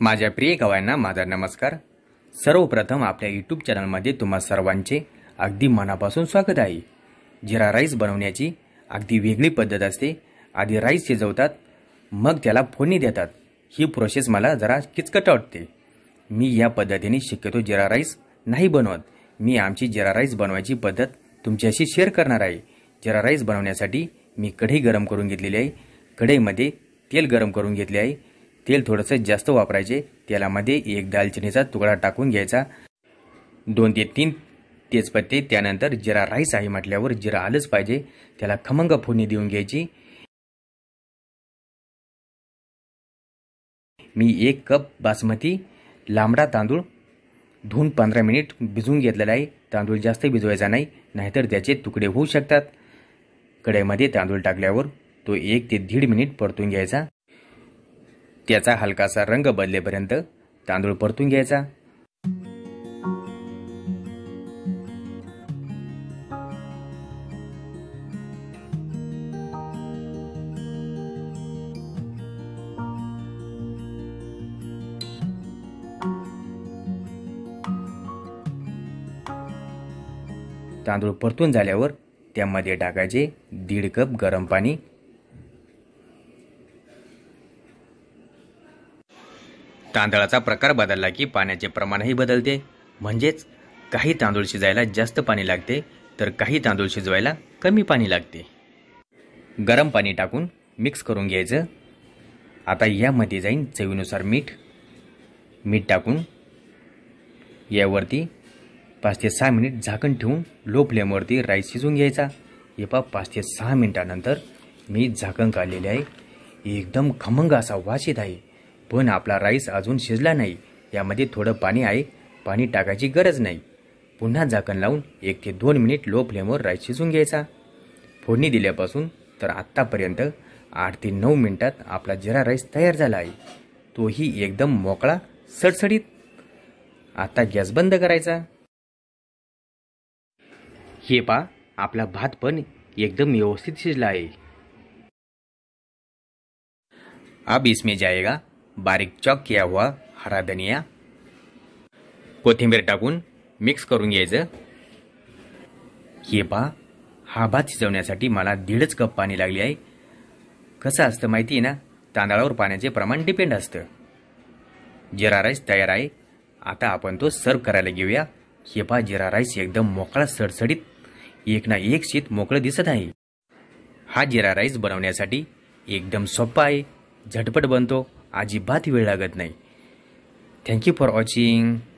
माझ्या प्रिय गावांना माझा नमस्कार। सर्वप्रथम आपल्या यूट्यूब चॅनलमध्ये तुम्हा सर्वांचे अगदी मनापासून स्वागत आहे। जिरा राईस बनवण्याची अगदी वेगळी पद्धत असते। आधी राईस शिजवतात, मग त्याला फोडणी देतात। ही प्रोसेस मला जरा किचकट वाटते। मी या पद्धतीने शक्यतो जिरा राईस नाही बनवत। मी आमची जिरा राईस बनवायची पद्धत तुमच्याशी शेअर करणार आहे। जिरा राईस बनवण्यासाठी मी कढई गरम करून घेतलेली आहे। कढईमध्ये तेल गरम करून घेतले आहे। तेल थोडंसं जास्त वापरायचे। तेलामध्ये एक दालचिनीचा तुकडा टाकून घ्यायचा, 2 ते 3 तेजपत्ते, त्यानंतर जिरा राईस आहे म्हटल्यावर जिरा आलंच पाहिजे। त्याला खमंग फोडणी देऊन घ्यायची। मी 1 कप बासमती लांबडा तांदूळ धुवून 15 मिनिट भिजवून घेतलेला आहे। तांदूळ जास्त भिजवायचा नाही, नाहीतर त्याचे तुकडे होऊ शकतात। कढईमध्ये तांदूळ टाकल्यावर तो 1 ते 1.5 मिनिट परतून घ्यायचा। त्याचा हलकासा रंग बदलेपर्यंत तांदूळ परतून घ्यायचा। तांदूळ परतून झाल्यावर त्यामध्ये टाकायचे 1.5 कप गरम पाणी। तांदळाचा प्रकार बदलला की पाण्याचे प्रमाणही बदलते। म्हणजेच काही तांदूळ शिजायला जास्त पाणी लागते, तर काही तांदूळ शिजवायला कमी पाणी लागते। गरम पाणी टाकून मिक्स करून घ्यायचं। आता यामध्ये जाईन चवीनुसार मीठ टाकून यावरती 5 ते 6 मिनिट झाकण ठेवून लो फ्लेमवरती राईस शिजवून घ्यायचा। हे 5 ते 6 मिनिटानंतर मी झाकण काढलेले आहे। एकदम खमंग असा वास येत आहे, पण आपला राईस अजून शिजला नाही। यामध्ये थोडं पाणी आहे, पाणी टाकायची गरज नाही। पुन्हा झाकण लावून 1 ते 2 मिनिट लो फ्लेमवर राईस शिजवून घ्यायचा। फोडणी दिल्यापासून तर आत्तापर्यंत 8 ते 9 मिनिटात आपला जिरा राईस तयार झाला आहे। तोही एकदम मोकळा सडसडीत। आता गॅस बंद करायचा। हे पहा, आपला भात पण एकदम व्यवस्थित शिजला आहे। अब इसमें जाएगा बारीक चॉप किया हुआ हरा धनिया। कोथिंबीर टाकून मिक्स करून घ्यायचं। हे पहा, हा भात शिजवण्यासाठी मला 1.5 कप पाणी लागले आहे। कसं असतं माहिती आहे ना, तांदळावर पाण्याचे प्रमाण डिपेंड असतं। जिरा राईस तयार आहे। आता आपण तो सर्व करायला घेऊया। हे पहा, जिरा राईस एकदम मोकळा सडसडीत, एक ना एक शीत मोकळं दिसत आहे। हा जिरा राईस बनवण्यासाठी एकदम सोपा आहे, झटपट बनतो, अजिबात वेळ लागत नाही। Thank you for watching.